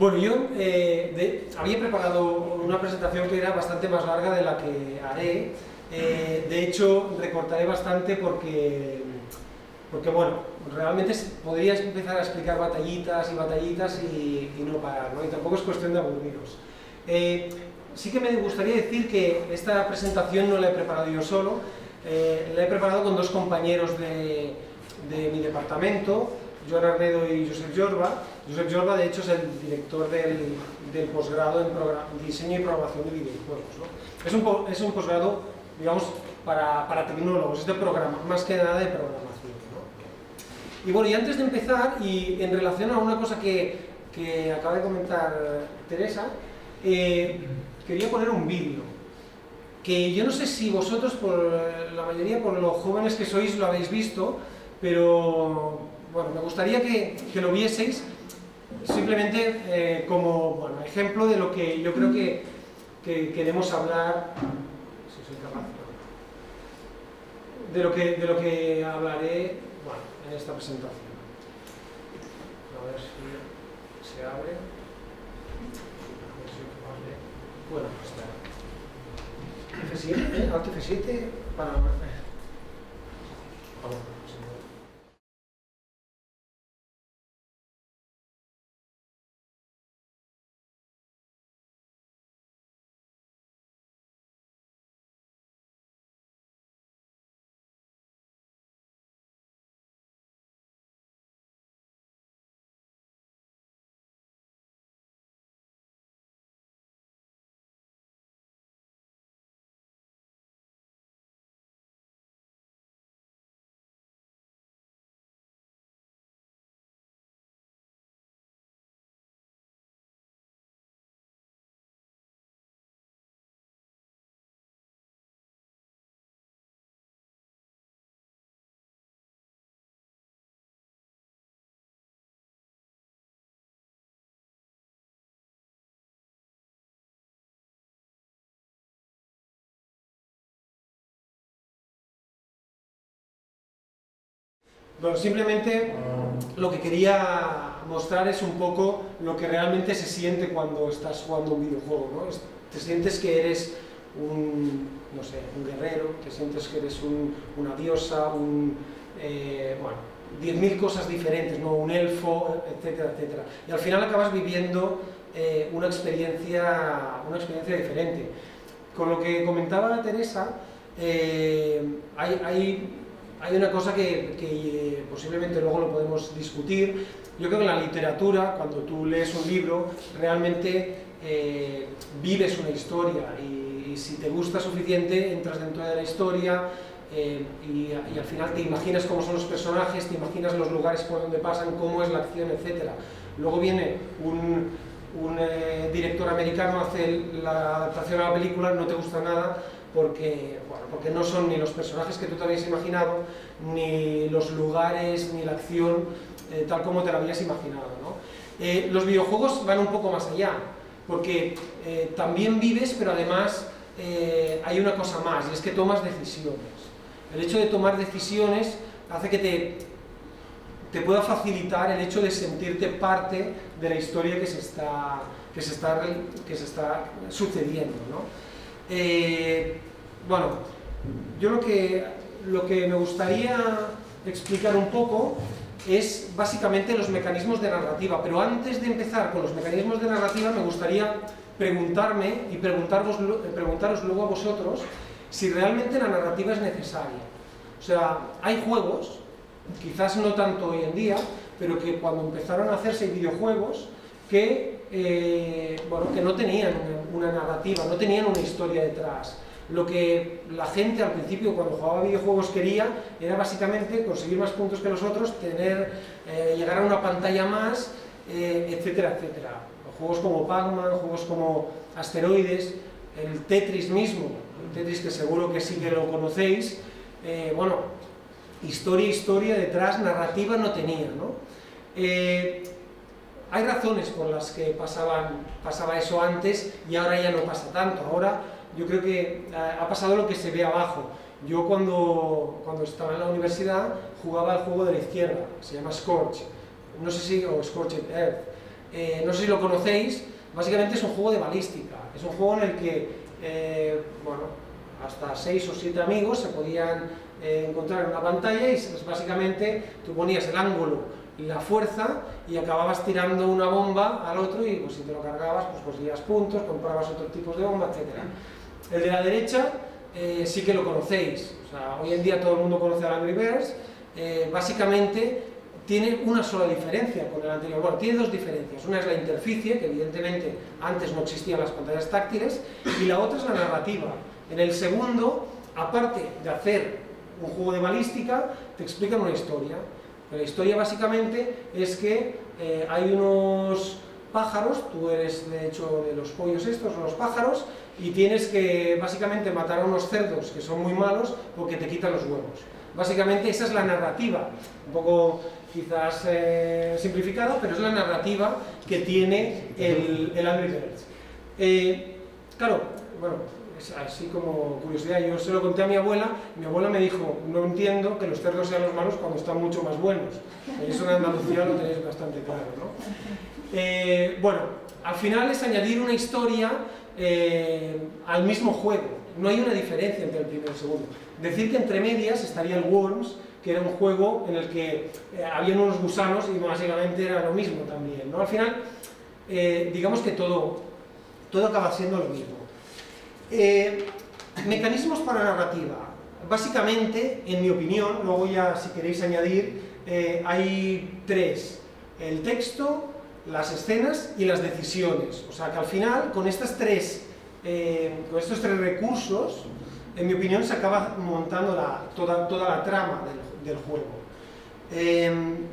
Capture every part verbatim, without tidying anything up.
Bueno, yo eh, de, había preparado una presentación que era bastante más larga de la que haré. Eh, de hecho, recortaré bastante porque, porque, bueno, realmente podría empezar a explicar batallitas y batallitas y, y no parar, ¿no? Y tampoco es cuestión de aburriros. Eh, sí que me gustaría decir que esta presentación no la he preparado yo solo, eh, la he preparado con dos compañeros de, de mi departamento, Joan Arnedo y Josep Jorba. Josep Jorba, de hecho, es el director del, del posgrado en diseño y programación de videojuegos, ¿no? Es un, es un posgrado, digamos, para, para tecnólogos, es de programa, más que nada de programación, ¿no? Y bueno, y antes de empezar, y en relación a una cosa que, que acaba de comentar Teresa, eh, quería poner un vídeo, que yo no sé si vosotros, por la mayoría, por los jóvenes que sois, lo habéis visto, pero bueno, me gustaría que, que lo vieseis, simplemente eh, como bueno, ejemplo de lo que yo creo que, que queremos hablar, si soy capaz, de lo que, de lo que hablaré bueno, en esta presentación. A ver si se abre. A ver si soy capaz de... Bueno, está. F siete, ¿eh? Alt F siete para... Vamos. Bueno, simplemente lo que quería mostrar es un poco lo que realmente se siente cuando estás jugando un videojuego, ¿no? Te sientes que eres un, no sé, un guerrero, te sientes que eres un, una diosa, un, eh, bueno, diez mil cosas diferentes, ¿no? Un elfo, etcétera, etcétera. Y al final acabas viviendo eh, una experiencia, una experiencia diferente. Con lo que comentaba Teresa, eh, hay, hay Hay una cosa que, que posiblemente luego lo podemos discutir. Yo creo que en la literatura, cuando tú lees un libro, realmente eh, vives una historia y, y si te gusta suficiente, entras dentro de la historia eh, y, y al final te imaginas cómo son los personajes, te imaginas los lugares por donde pasan, cómo es la acción, etcétera. Luego viene un, un eh, director americano, hace la adaptación a la película, no te gusta nada, porque, bueno, porque no son ni los personajes que tú te habías imaginado, ni los lugares, ni la acción, eh, tal como te lo habías imaginado, ¿no? Eh, los videojuegos van un poco más allá, porque eh, también vives, pero además eh, hay una cosa más, y es que tomas decisiones. El hecho de tomar decisiones hace que te, te pueda facilitar el hecho de sentirte parte de la historia que se está, que se está, que se está sucediendo, ¿no? Eh, bueno, yo lo que, lo que me gustaría explicar un poco es básicamente los mecanismos de narrativa, pero antes de empezar con los mecanismos de narrativa me gustaría preguntarme y preguntaros, preguntaros luego a vosotros si realmente la narrativa es necesaria. O sea, hay juegos, quizás no tanto hoy en día, pero que cuando empezaron a hacerse videojuegos, que, eh, bueno, que no tenían una, una narrativa, no tenían una historia detrás. Lo que la gente al principio cuando jugaba videojuegos quería era básicamente conseguir más puntos que los otros, tener, eh, llegar a una pantalla más, eh, etcétera, etcétera. Juegos como Pac-Man, juegos como Asteroides, el Tetris mismo, el Tetris que seguro que sí que lo conocéis, eh, bueno, historia, historia detrás, narrativa no tenía, ¿no? Eh, Hay razones por las que pasaban, pasaba eso antes y ahora ya no pasa tanto. Ahora yo creo que ha pasado lo que se ve abajo. Yo cuando, cuando estaba en la universidad jugaba al juego de la izquierda, se llama Scorch, no sé si, o Scorched Earth. eh, no sé si lo conocéis, básicamente es un juego de balística, es un juego en el que, eh, bueno, hasta seis o siete amigos se podían eh, encontrar en una pantalla y básicamente tú ponías el ángulo y la fuerza y acababas tirando una bomba al otro y pues si te lo cargabas pues conseguías puntos, comprabas otros tipos de bomba, etcétera. El de la derecha eh, sí que lo conocéis, o sea, hoy en día todo el mundo conoce al Angry Birds, eh, básicamente tiene una sola diferencia con el anterior, bueno, tiene dos diferencias, una es la interficie, que evidentemente antes no existían las pantallas táctiles, y la otra es la narrativa. En el segundo, aparte de hacer un juego de balística, te explican una historia. La historia básicamente es que eh, hay unos pájaros, tú eres de hecho de los pollos estos, o los pájaros, y tienes que básicamente matar a unos cerdos que son muy malos porque te quitan los huevos. Básicamente esa es la narrativa, un poco quizás eh, simplificada, pero es la narrativa que tiene el, el Angry Birds. Eh, claro, bueno, es así como curiosidad, yo se lo conté a mi abuela, mi abuela me dijo, no entiendo que los cerdos sean los malos cuando están mucho más buenos. Eso en Andalucía lo tenéis bastante claro, ¿no? Eh, bueno, al final es añadir una historia eh, al mismo juego, no hay una diferencia entre el primero y el segundo. Decir que entre medias estaría el Worms, que era un juego en el que eh, había unos gusanos y básicamente era lo mismo también, ¿no? Al final, eh, digamos que todo, todo acaba siendo lo mismo. Eh, mecanismos para narrativa. Básicamente, en mi opinión, luego ya si queréis añadir, eh, hay tres: el texto, las escenas y las decisiones. O sea que al final, con, estas tres, eh, con estos tres recursos, en mi opinión, se acaba montando la, toda, toda la trama del, del juego. Eh,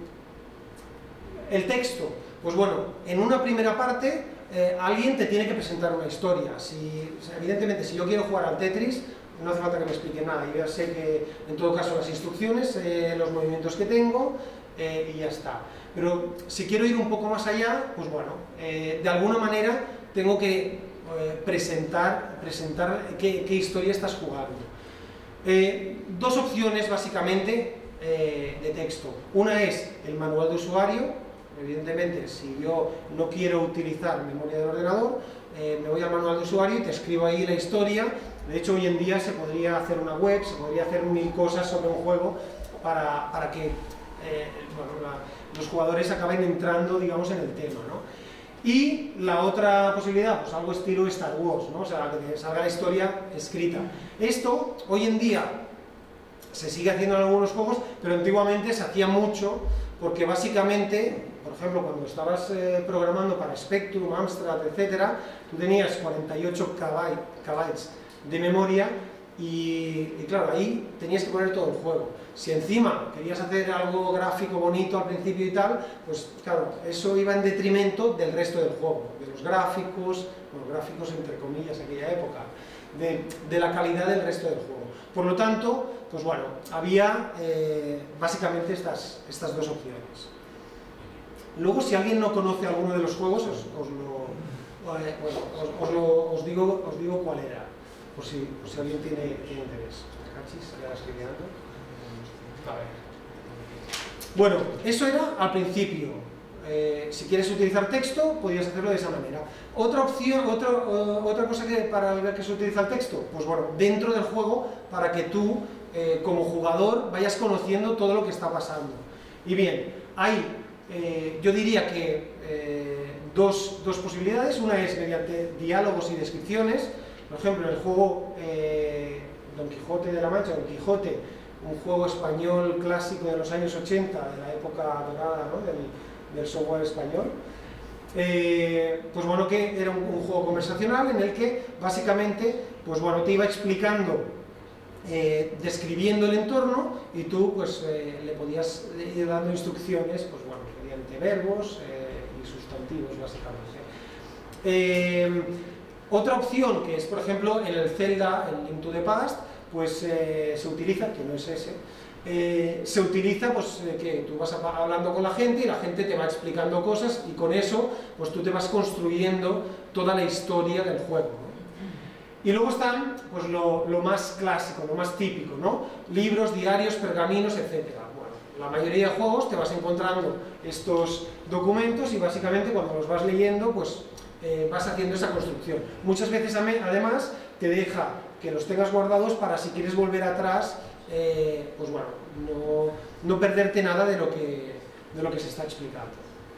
el texto, pues bueno, en una primera parte, Eh, alguien te tiene que presentar una historia. Si, o sea, evidentemente, si yo quiero jugar al Tetris, no hace falta que me explique nada, yo ya sé que, en todo caso, las instrucciones, eh, los movimientos que tengo, eh, y ya está. Pero si quiero ir un poco más allá, pues bueno, eh, de alguna manera tengo que eh, presentar, presentar qué, qué historia estás jugando. Eh, dos opciones, básicamente, eh, de texto. Una es el manual de usuario. Evidentemente, si yo no quiero utilizar memoria de ordenador, eh, me voy al manual de usuario y te escribo ahí la historia. De hecho, hoy en día se podría hacer una web, se podría hacer mil cosas sobre un juego para, para que eh, bueno, la, los jugadores acaben entrando, digamos, en el tema, ¿no? Y la otra posibilidad, pues algo estilo Star Wars, ¿no? O sea, que salga la historia escrita. Esto, hoy en día, se sigue haciendo en algunos juegos, pero antiguamente se hacía mucho, porque básicamente, por ejemplo, cuando estabas eh, programando para Spectrum, Amstrad, etcétera, tú tenías cuarenta y ocho kilobytes de memoria y, y claro, ahí tenías que poner todo el juego. Si encima querías hacer algo gráfico bonito al principio y tal, pues claro, eso iba en detrimento del resto del juego, de los gráficos, bueno, gráficos entre comillas en aquella época, de, de la calidad del resto del juego. Por lo tanto, pues bueno, había eh, básicamente estas, estas dos opciones. Luego, si alguien no conoce alguno de los juegos, os, os, lo, eh, bueno, os, os, lo, os, digo, os digo cuál era, por si, por si alguien tiene, tiene interés. Cachis, ya la estoy mirando. A ver. Bueno, eso era al principio. Eh, si quieres utilizar texto, podrías hacerlo de esa manera. Otra opción, otra, uh, otra cosa que para ver que se utiliza el texto, pues bueno, dentro del juego, para que tú, eh, como jugador, vayas conociendo todo lo que está pasando. Y bien, hay, eh, yo diría que eh, dos, dos posibilidades. Una es mediante diálogos y descripciones. Por ejemplo, el juego eh, Don Quijote de la Mancha, Don Quijote, un juego español clásico de los años ochenta, de la época dorada, ¿no? del, del software español, eh, pues bueno, que era un, un juego conversacional en el que básicamente, pues bueno, te iba explicando, eh, describiendo el entorno, y tú pues eh, le podías ir dando instrucciones, pues bueno, mediante verbos eh, y sustantivos básicamente. Eh, otra opción, que es por ejemplo en el Zelda, el Link to the Past, pues eh, se utiliza, que no es ese, eh, se utiliza pues eh, que tú vas hablando con la gente y la gente te va explicando cosas, y con eso pues tú te vas construyendo toda la historia del juego, ¿no? Y luego están pues lo, lo más clásico, lo más típico, ¿no? Libros, diarios, pergaminos, etcétera. Bueno, la mayoría de juegos te vas encontrando estos documentos y básicamente cuando los vas leyendo, pues eh, vas haciendo esa construcción. Muchas veces además te deja que los tengas guardados para si quieres volver atrás, eh, pues bueno, no, no perderte nada de lo que, de lo que se está explicando.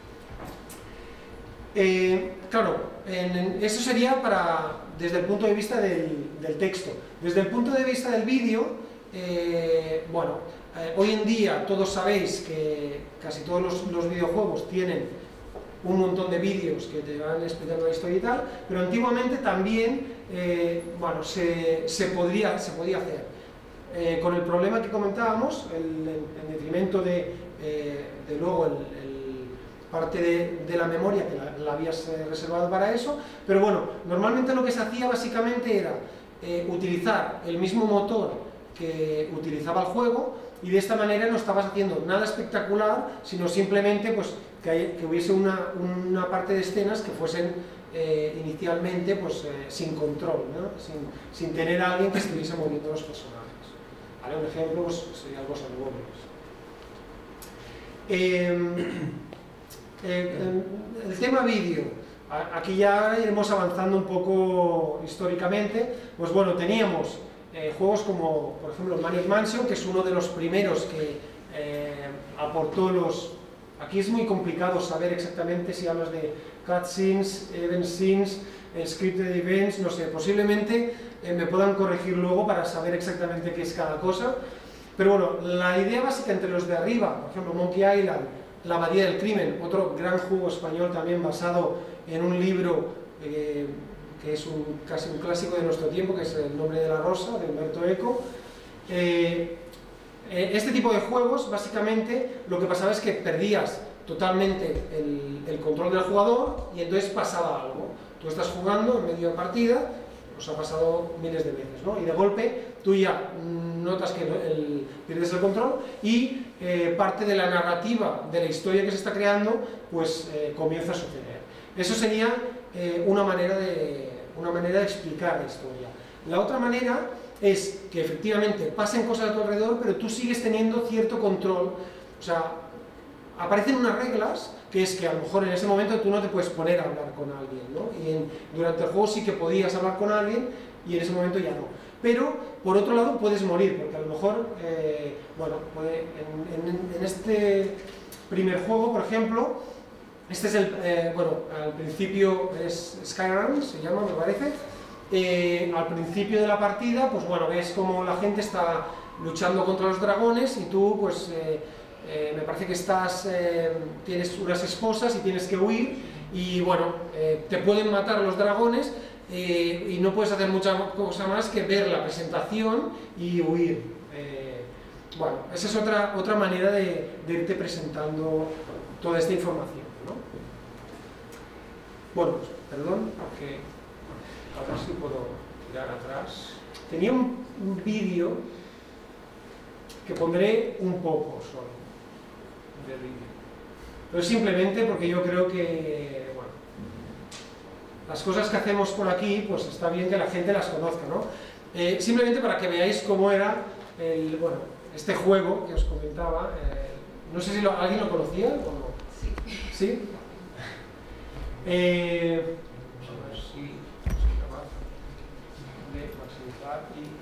Eh, claro, en, en, eso sería para, desde el punto de vista del, del texto. Desde el punto de vista del vídeo, eh, bueno, eh, hoy en día todos sabéis que casi todos los, los videojuegos tienen un montón de vídeos que te van explicando la historia y tal, pero antiguamente también, eh, bueno, se, se, podría, se podía hacer. Eh, con el problema que comentábamos, el, el detrimento de, eh, de luego el, el parte de, de la memoria que la, la habías eh, reservado para eso, pero bueno, normalmente lo que se hacía básicamente era eh, utilizar el mismo motor que utilizaba el juego y de esta manera no estabas haciendo nada espectacular, sino simplemente pues, que, hay, que hubiese una, una parte de escenas que fuesen eh, inicialmente pues, eh, sin control, ¿no? sin, sin tener a alguien que estuviese moviendo los personajes. ¿Vale? Un ejemplo pues, sería algo eh, Eh, el tema vídeo, aquí ya iremos avanzando un poco históricamente. Pues bueno, teníamos eh, juegos como, por ejemplo, Maniac Mansion, que es uno de los primeros que eh, aportó los... Aquí es muy complicado saber exactamente si hablas de cutscenes, event scenes, eh, scripted events, no sé, posiblemente eh, me puedan corregir luego para saber exactamente qué es cada cosa. Pero bueno, la idea básica entre los de arriba, por ejemplo, Monkey Island, La Abadía del Crimen, otro gran juego español también basado en un libro eh, que es un, casi un clásico de nuestro tiempo, que es El nombre de la rosa, de Humberto Eco. Eh, eh, este tipo de juegos, básicamente, lo que pasaba es que perdías totalmente el, el control del jugador y entonces pasaba algo. Tú estás jugando en medio de partida, os ha pasado miles de veces, ¿no? Y de golpe tú ya notas que el, pierdes el control y eh, parte de la narrativa de la historia que se está creando pues eh, comienza a suceder. Eso sería eh, una, manera de, una manera de explicar la historia. La otra manera es que efectivamente pasen cosas a tu alrededor, pero tú sigues teniendo cierto control. O sea, aparecen unas reglas que es que a lo mejor en ese momento tú no te puedes poner a hablar con alguien, ¿no? Y en, durante el juego sí que podías hablar con alguien y en ese momento ya no. Pero, por otro lado, puedes morir, porque a lo mejor, eh, bueno, puede, en, en, en este primer juego, por ejemplo, este es el, eh, bueno, al principio es Skyrim, se llama, me parece. Eh, al principio de la partida, pues bueno, ves como la gente está luchando contra los dragones y tú, pues, eh, eh, me parece que estás, eh, tienes unas esposas y tienes que huir y, bueno, eh, te pueden matar los dragones. Eh, y no puedes hacer mucha cosa más que ver la presentación y huir. Eh, bueno, esa es otra, otra manera de, de irte presentando toda esta información, ¿no? Bueno, pues, perdón, porque a ver si puedo tirar atrás. Tenía un, un vídeo que pondré un poco solo del vídeo, pero simplemente porque yo creo que las cosas que hacemos por aquí, pues está bien que la gente las conozca, ¿no? Eh, simplemente para que veáis cómo era el, bueno, este juego que os comentaba. Eh, no sé si lo, alguien lo conocía o no. Sí. ¿Sí? Eh, a ver si soy capaz de maximizar y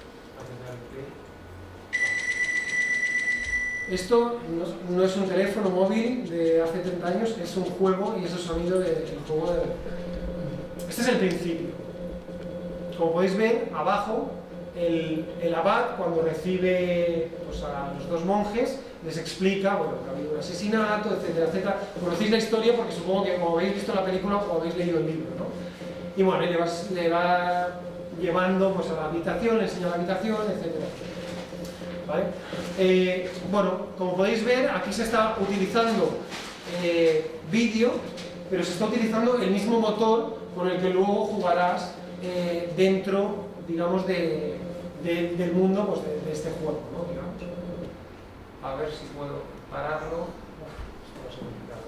apretar el play. Esto no, no es un teléfono móvil de hace treinta años, es un juego y es el sonido del juego de... Este es el principio. Como podéis ver, abajo, el, el abad, cuando recibe pues, a los dos monjes, les explica, bueno, que ha habido un asesinato, etcétera, etcétera. Conocéis la historia porque supongo que como habéis visto la película o habéis leído el libro, ¿no? Y bueno, le, vas, le va llevando pues, a la habitación, le enseña la habitación, etcétera. ¿Vale? Eh, bueno, como podéis ver, aquí se está utilizando eh, vídeo, pero se está utilizando el mismo motor con el que luego jugarás eh, dentro, digamos, de, de, del mundo pues, de, de este juego, ¿no? Digamos. A ver si puedo pararlo. Uf, esto va a ser complicado,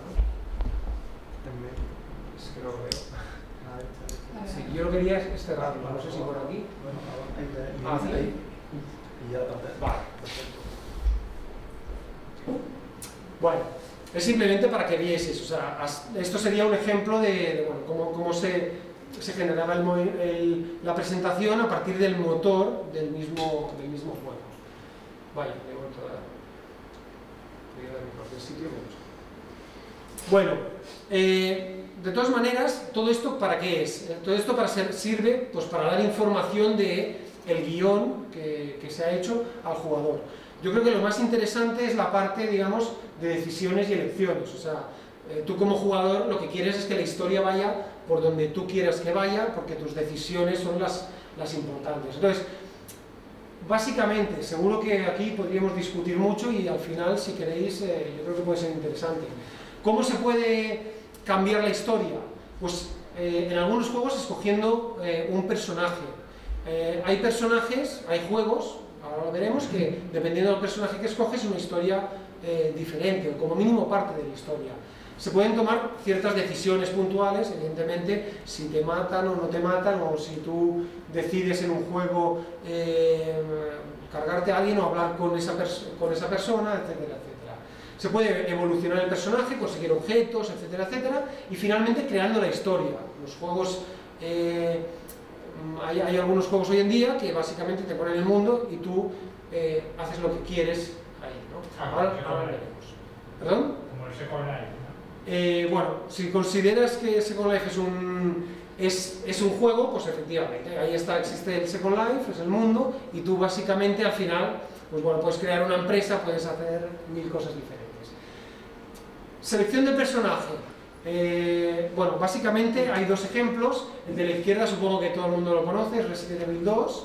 ¿no? Es que no lo veo. Sí, yo lo quería es cerrarlo, no sé si por aquí. Ah, sí. Vale, perfecto. Bueno, es simplemente para que vieses, o sea, esto sería un ejemplo de, de bueno, cómo, cómo se, se generaba el, el, la presentación a partir del motor del mismo, del mismo juego. Vaya, me he vuelto a dar, voy a dar en cualquier sitio menos. Bueno, eh, de todas maneras, ¿todo esto para qué es? Todo esto para ser, sirve pues, para dar información de el guión que, que se ha hecho al jugador. Yo creo que lo más interesante es la parte, digamos, de decisiones y elecciones. O sea, eh, tú como jugador lo que quieres es que la historia vaya por donde tú quieras que vaya, porque tus decisiones son las, las importantes. Entonces, básicamente, seguro que aquí podríamos discutir mucho y al final, si queréis, eh, yo creo que puede ser interesante. ¿Cómo se puede cambiar la historia? Pues eh, en algunos juegos escogiendo eh, un personaje. Eh, hay personajes, hay juegos, ahora lo veremos, que dependiendo del personaje que escoges, una historia eh, diferente, o como mínimo parte de la historia. Se pueden tomar ciertas decisiones puntuales, evidentemente, si te matan o no te matan, o si tú decides en un juego eh, cargarte a alguien o hablar con esa, con esa persona, etcétera, etcétera. Se puede evolucionar el personaje, conseguir objetos, etcétera, etcétera, y finalmente creando la historia. Los juegos, eh, hay, hay algunos juegos hoy en día que básicamente te ponen el mundo y tú eh, haces lo que quieres ahí, ¿no? Ah, ahora, ahora veremos. ¿Perdón? Como el Second Life, ¿no? Eh, bueno, si consideras que Second Life es un, es, es un juego, pues efectivamente, ahí está, existe el Second Life, es el mundo, y tú básicamente al final, pues bueno, puedes crear una empresa, puedes hacer mil cosas diferentes. Selección de personaje. Eh, bueno, básicamente hay dos ejemplos. El de la izquierda supongo que todo el mundo lo conoce, es Resident Evil dos.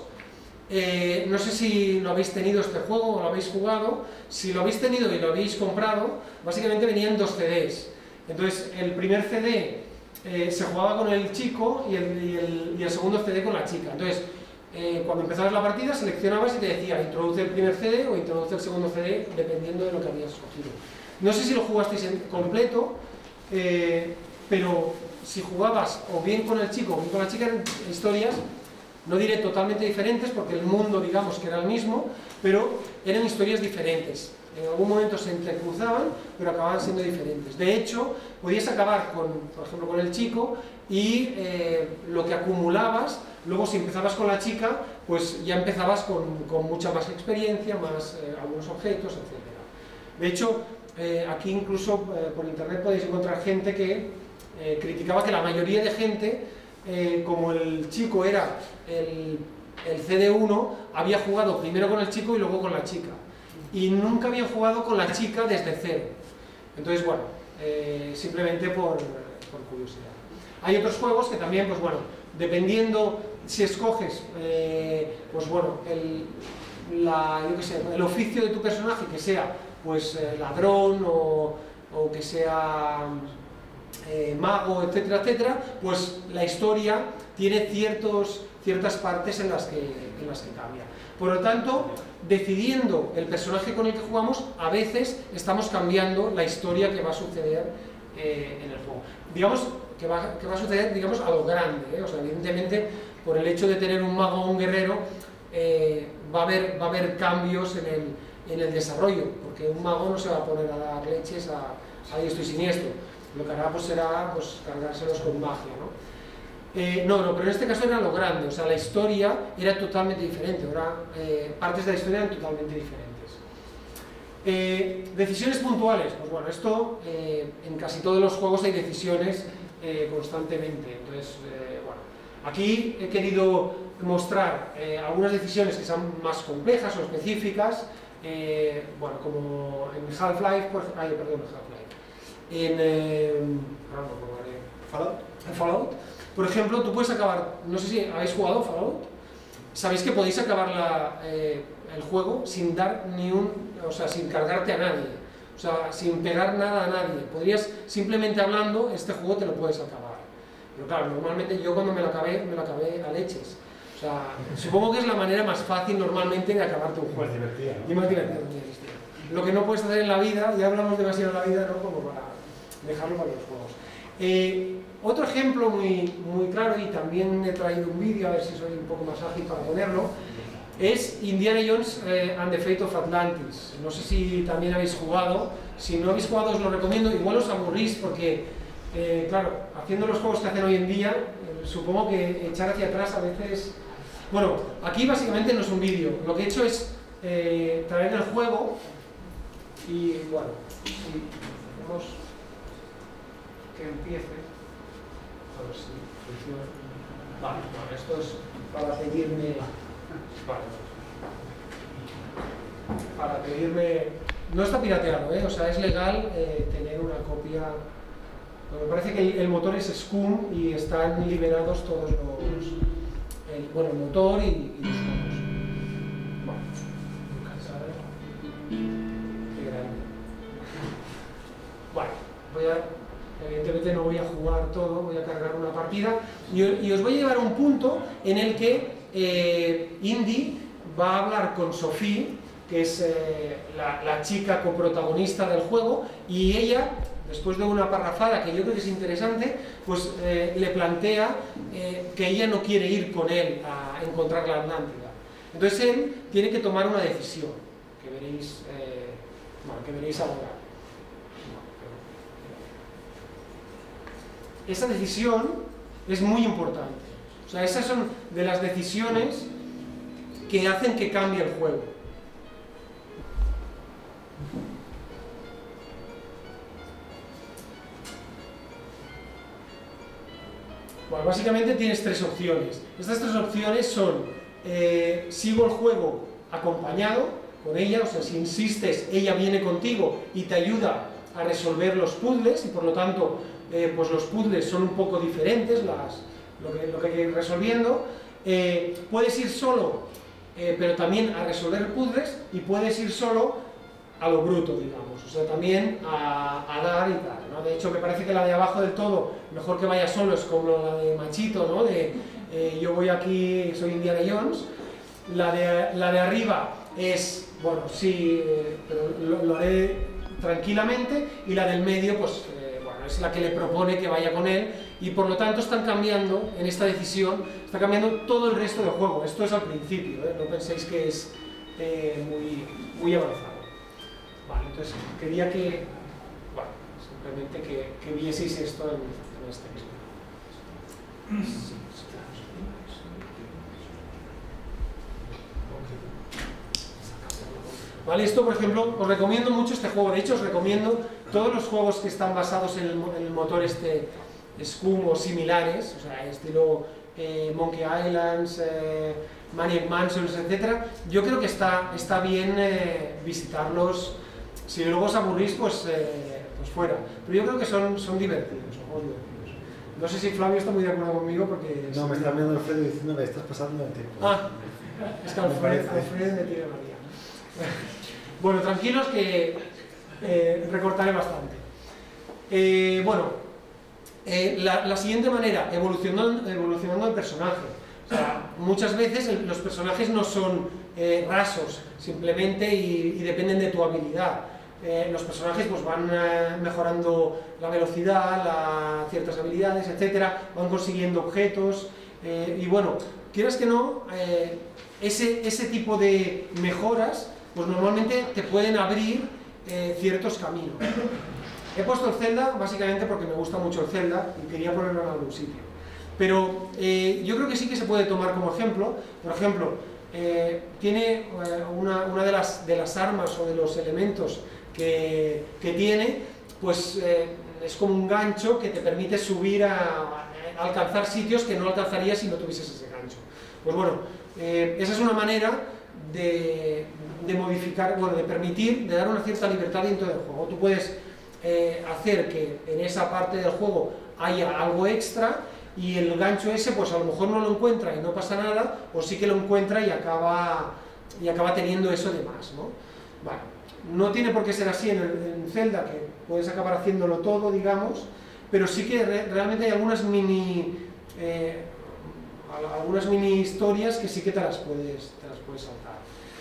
Eh, no sé si lo habéis tenido este juego o lo habéis jugado. Si lo habéis tenido y lo habéis comprado, básicamente venían dos C Ds. Entonces, el primer C D eh, se jugaba con el chico y el, y, el, y el segundo C D con la chica. Entonces, eh, cuando empezabas la partida, seleccionabas y te decía introduce el primer C D o introduce el segundo C D, dependiendo de lo que habías escogido. No sé si lo jugasteis en completo, eh, pero si jugabas o bien con el chico o bien con la chica, eran historias, no diré totalmente diferentes, porque el mundo, digamos, que era el mismo, pero eran historias diferentes. En algún momento se entrecruzaban, pero acababan siendo diferentes. De hecho, podías acabar, con, por ejemplo, con el chico y eh, lo que acumulabas, luego si empezabas con la chica, pues ya empezabas con, con mucha más experiencia, más eh, algunos objetos, etcétera. De hecho, eh, aquí incluso eh, por internet podéis encontrar gente que eh, criticaba que la mayoría de gente, eh, como el chico era el, el C D uno, había jugado primero con el chico y luego con la chica. Y nunca habían jugado con la chica desde cero. Entonces, bueno, eh, simplemente por, por curiosidad. Hay otros juegos que también, pues bueno, dependiendo si escoges, eh, pues bueno, el, la, yo qué sé, el oficio de tu personaje, que sea pues eh, ladrón o, o que sea eh, mago, etcétera, etcétera, pues la historia tiene ciertos, ciertas partes en las que, en las que cambia. Por lo tanto, decidiendo el personaje con el que jugamos, a veces estamos cambiando la historia que va a suceder eh, en el juego. Digamos que va, que va a suceder, digamos, a lo grande, ¿eh? O sea, evidentemente, por el hecho de tener un mago o un guerrero, eh, va, a haber, va a haber cambios en el, en el desarrollo, porque un mago no se va a poner a dar leches a, a diestro y siniestro. Lo que hará pues, será pues, cargárselos con magia, ¿no? Eh, no, no, pero en este caso era lo grande, o sea, la historia era totalmente diferente, ahora eh, partes de la historia eran totalmente diferentes. Eh, decisiones puntuales, pues bueno, esto eh, en casi todos los juegos hay decisiones eh, constantemente, entonces, eh, bueno, aquí he querido mostrar eh, algunas decisiones que sean más complejas o específicas, eh, bueno, como en Half-Life, ay, perdón, Half-Life, en, eh, ah, no, Fallout, en Fallout. Por ejemplo, tú puedes acabar, no sé si habéis jugado Fallout, sabéis que podéis acabar la, eh, el juego sin dar ni un, o sea, sin cargarte a nadie, o sea, sin pegar nada a nadie. Podrías, simplemente hablando, este juego te lo puedes acabar. Pero claro, normalmente yo cuando me lo acabé, me lo acabé a leches. O sea, supongo que es la manera más fácil normalmente de acabarte un juego. Más divertida, ¿no? Y más divertida. Lo que no puedes hacer en la vida, ya hablamos demasiado de la vida, ¿no? Como para dejarlo para los juegos. Eh, otro ejemplo muy, muy claro, y también he traído un vídeo, a ver si soy un poco más ágil para ponerlo, es Indiana Jones eh, and the Fate of Atlantis. No sé si también habéis jugado. Si no habéis jugado os lo recomiendo. Igual os aburrís porque, eh, claro, haciendo los juegos que hacen hoy en día, eh, supongo que echar hacia atrás a veces... Bueno, aquí básicamente no es un vídeo. Lo que he hecho es eh, traer el juego y, bueno, si queremos que empiece, a ver si funciona. Vale, bueno, esto es para pedirme... Vale. Para pedirme... No está pirateado, ¿eh? O sea, es legal eh, tener una copia... Bueno, me parece que el, el motor es Scum y están liberados todos los... El, bueno, el motor y, y los juegos. Bueno, qué grande. Bueno, voy a... Evidentemente no voy a jugar todo, voy a cargar una partida y, y os voy a llevar a un punto en el que eh, Indy va a hablar con Sophie, que es eh, la, la chica coprotagonista del juego, y ella, después de una parrafada que yo creo que es interesante, pues eh, le plantea eh, que ella no quiere ir con él a encontrar la Atlántida. Entonces él tiene que tomar una decisión, que veréis, eh, bueno, que veréis ahora. Esa decisión es muy importante. O sea, esas son de las decisiones que hacen que cambie el juego. Bueno, básicamente tienes tres opciones. Estas tres opciones son, eh, sigo el juego acompañado con ella, o sea, si insistes, ella viene contigo y te ayuda a resolver los puzzles, y por lo tanto, eh, pues los puzzles son un poco diferentes, las, lo, que, lo que hay que ir resolviendo. Eh, puedes ir solo, eh, pero también a resolver puzzles, y puedes ir solo a lo bruto, digamos, o sea, también a, a dar y tal, ¿no? De hecho, me parece que la de abajo del todo, mejor que vaya solo, es como la de Machito, ¿no? De eh, yo voy aquí, soy Indiana Jones. La de, la de arriba es, bueno, sí, eh, pero lo, lo haré tranquilamente, y la del medio, pues, eh, bueno, es la que le propone que vaya con él, y por lo tanto están cambiando, en esta decisión, está cambiando todo el resto del juego. Esto es al principio, ¿eh? No penséis que es eh, muy, muy avanzado. Vale, entonces quería que, bueno, simplemente que, que vieseis esto en, en este mismo. Sí, sí. Vale, esto por ejemplo, os recomiendo mucho este juego. De hecho, os recomiendo todos los juegos que están basados en el, en el motor este Scum o similares, o sea, estilo eh, Monkey Islands, eh, Maniac Mansions, etcétera. Yo creo que está, está bien eh, visitarlos. Si luego os aburrís, pues, eh, pues fuera. Pero yo creo que son, son divertidos, son juegos divertidos. No sé si Flavio está muy de acuerdo conmigo porque... No, me está viendo Alfredo diciendo que estás pasando el tiempo. Ah, es que Alfredo me, Alfredo me tiene manía. Bueno, tranquilos que eh, recortaré bastante. Eh, bueno, eh, la, la siguiente manera, evolucionando, evolucionando el personaje. O sea, muchas veces el, los personajes no son eh, rasos, simplemente y, y dependen de tu habilidad. Eh, los personajes pues van eh, mejorando la velocidad, la, ciertas habilidades, etcétera, van consiguiendo objetos, eh, y bueno, quieras que no, eh, ese, ese tipo de mejoras pues normalmente te pueden abrir eh, ciertos caminos. He puesto el Zelda básicamente porque me gusta mucho el Zelda y quería ponerlo en algún sitio. Pero eh, yo creo que sí que se puede tomar como ejemplo. Por ejemplo, eh, tiene eh, una, una de, las, de las armas o de los elementos que, que tiene, pues eh, es como un gancho que te permite subir a, a alcanzar sitios que no alcanzarías si no tuvieses ese gancho. Pues bueno, eh, esa es una manera de, de modificar, bueno, de permitir, de dar una cierta libertad dentro del juego. Tú puedes eh, hacer que en esa parte del juego haya algo extra, y el gancho ese pues a lo mejor no lo encuentra y no pasa nada, o sí que lo encuentra y acaba, y acaba teniendo eso de más, ¿no? Vale. No tiene por qué ser así en, el, en Zelda, que puedes acabar haciéndolo todo, digamos, pero sí que re, realmente hay algunas mini eh, algunas mini historias que sí que te las puedes, te las puedes saltar.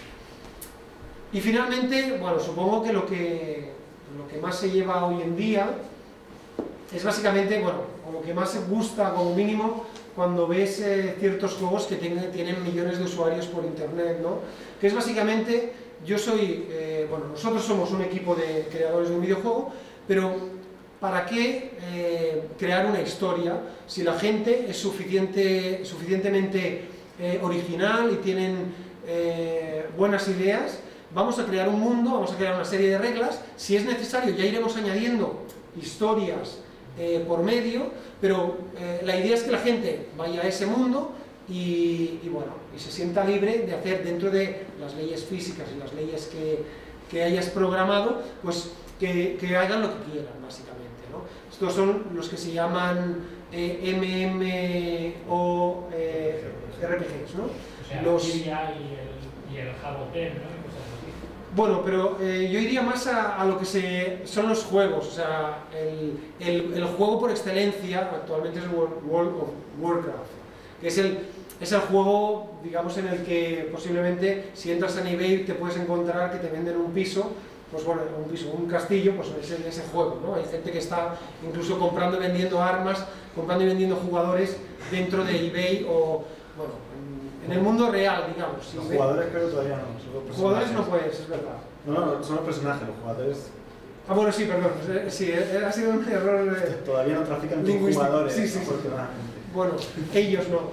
Y finalmente, bueno, supongo que lo que lo que más se lleva hoy en día es básicamente, bueno, o lo que más gusta como mínimo, cuando ves eh, ciertos juegos que tienen, tienen millones de usuarios por internet, ¿no? Que es básicamente, yo soy, eh, bueno, nosotros somos un equipo de creadores de un videojuego, pero ¿para qué eh, crear una historia si la gente es suficiente, suficientemente eh, original y tienen eh, buenas ideas? Vamos a crear un mundo, vamos a crear una serie de reglas, si es necesario ya iremos añadiendo historias eh, por medio, pero eh, la idea es que la gente vaya a ese mundo y, y bueno, y se sienta libre de hacer dentro de las leyes físicas y las leyes que, que hayas programado, pues que, que hagan lo que quieran, básicamente, ¿no? Estos son los que se llaman eh, M M O eh, R P Gs, ¿no? O sea, los... y el, y el Jabotel, ¿no? Bueno, pero eh, yo iría más a, a lo que se, son los juegos, o sea, el, el, el juego por excelencia actualmente es World of Warcraft, que es el, es el juego, digamos, en el que posiblemente si entras a eBay te puedes encontrar que te venden un piso, pues bueno, un piso, un castillo, pues es en ese juego, ¿no? Hay gente que está incluso comprando y vendiendo armas, comprando y vendiendo jugadores dentro de eBay o, bueno, en el mundo real, digamos. Los ¿sí? jugadores creo que todavía no. Solo Los jugadores no puedes, es verdad. No, no, son los personajes, los jugadores... Ah, bueno, sí, perdón, sí, ha sido un error de... Todavía no trafican con lingüístico. jugadores, Sí, sí, sí. afortunadamente. Bueno, ellos no.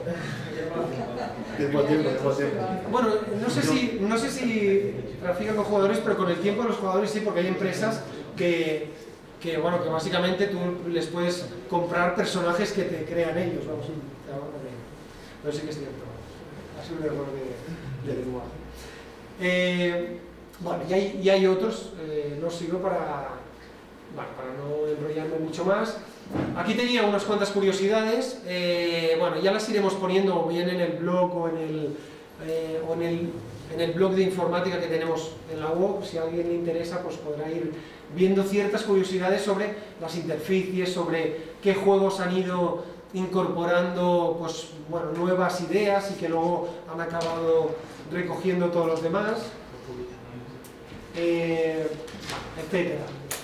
Tiempo, tiempo, tiempo, tiempo. Bueno, no sé si, no sé si trafican con jugadores, pero con el tiempo los jugadores sí, porque hay empresas que, que, bueno, que básicamente tú les puedes comprar personajes que te crean ellos, vamos, pero sí que es cierto. Ha sido un error de, de lenguaje. Eh, bueno, y hay, y hay otros, eh, no sigo para, bueno, para no enrollarme mucho más. Aquí tenía unas cuantas curiosidades, eh, bueno, ya las iremos poniendo bien en el blog o en el, eh, o en el, en el blog de informática que tenemos en la web. Si a alguien le interesa, pues podrá ir viendo ciertas curiosidades sobre las interfaces, sobre qué juegos han ido incorporando, pues, bueno, nuevas ideas y que luego han acabado recogiendo todos los demás, eh, etcétera.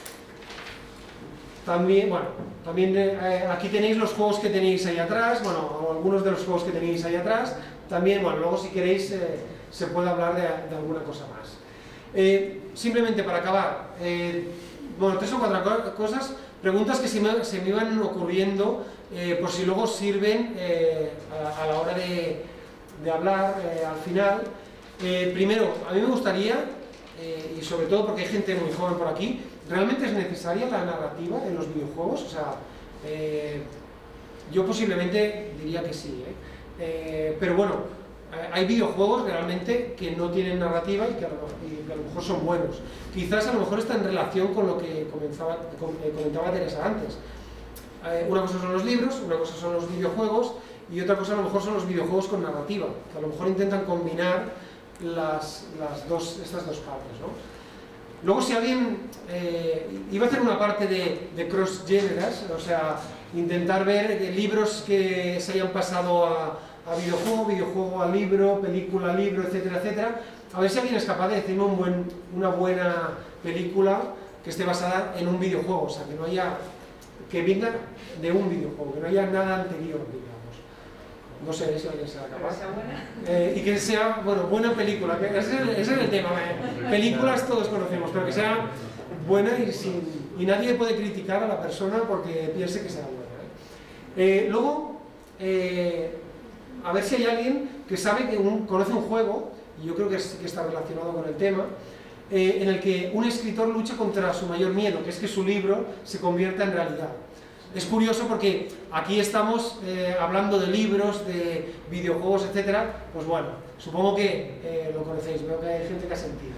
También, bueno, también eh, aquí tenéis los juegos que tenéis ahí atrás, bueno, o algunos de los juegos que tenéis ahí atrás. También, bueno, luego si queréis eh, se puede hablar de, de alguna cosa más. Eh, simplemente para acabar, eh, bueno, tres o cuatro cosas, preguntas que se me, se me iban ocurriendo, eh, por si luego sirven eh, a, a la hora de, de hablar eh, al final. Eh, primero, a mí me gustaría, eh, y sobre todo porque hay gente muy joven por aquí, ¿realmente es necesaria la narrativa en los videojuegos? O sea, eh, yo posiblemente diría que sí, ¿eh? Eh, pero bueno, hay videojuegos realmente que no tienen narrativa y que, a lo, y que a lo mejor son buenos. Quizás a lo mejor está en relación con lo que comenzaba, com, eh, comentaba Teresa antes. Eh, una cosa son los libros, una cosa son los videojuegos y otra cosa a lo mejor son los videojuegos con narrativa, que a lo mejor intentan combinar las, las dos, estas dos partes, ¿no? Luego, si alguien eh, iba a hacer una parte de, de cross-generas, o sea, intentar ver eh, libros que se hayan pasado a, a videojuego, videojuego a libro, película a libro, etcétera, etcétera, a ver si alguien es capaz de decirme un buen, una buena película que esté basada en un videojuego, o sea, que no haya, que venga de un videojuego, que no haya nada anterior, digamos. No sé si alguien será capaz. Que sea buena. Eh, y que sea, bueno, buena película, que ese es el, ese es el tema. Eh. Películas todos conocemos, pero que sea buena y, sin, y nadie puede criticar a la persona porque piense que sea buena. ¿eh? Eh, luego, eh, a ver si hay alguien que sabe que un, conoce un juego, y yo creo que, es, que está relacionado con el tema, eh, en el que un escritor lucha contra su mayor miedo, que es que su libro se convierta en realidad. Es curioso porque aquí estamos eh, hablando de libros, de videojuegos, etcétera. Pues bueno, supongo que eh, lo conocéis, veo que hay gente que ha sentido.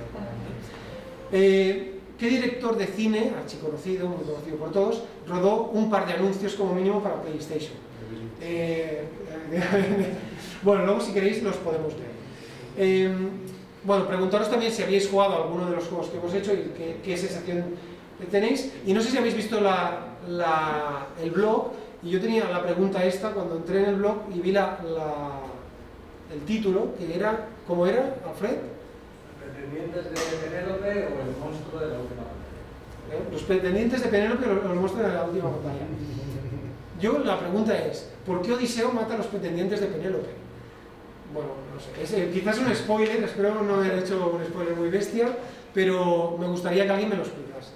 Eh, ¿Qué director de cine, archiconocido, muy conocido por todos, rodó un par de anuncios como mínimo para PlayStation? Eh, bueno, luego si queréis los podemos ver. Eh, bueno, preguntaros también si habéis jugado alguno de los juegos que hemos hecho y qué, qué sensación tenéis. Y no sé si habéis visto la... La, el blog, y yo tenía la pregunta esta cuando entré en el blog y vi la, la, el título, que era, ¿cómo era, Alfred? ¿Pretendientes de Penélope o el monstruo de la última batalla? ¿Eh? Los pretendientes de Penélope o los monstruos de la última batalla. Yo, la pregunta es, ¿por qué Odiseo mata a los pretendientes de Penélope? Bueno, no sé, es, eh, quizás un spoiler, espero no haber hecho un spoiler muy bestia, pero me gustaría que alguien me lo explicase.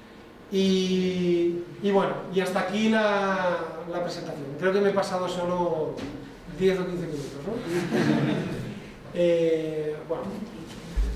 Y, y bueno, y hasta aquí la, la presentación. Creo que me he pasado solo diez o quince minutos, ¿no? eh, bueno.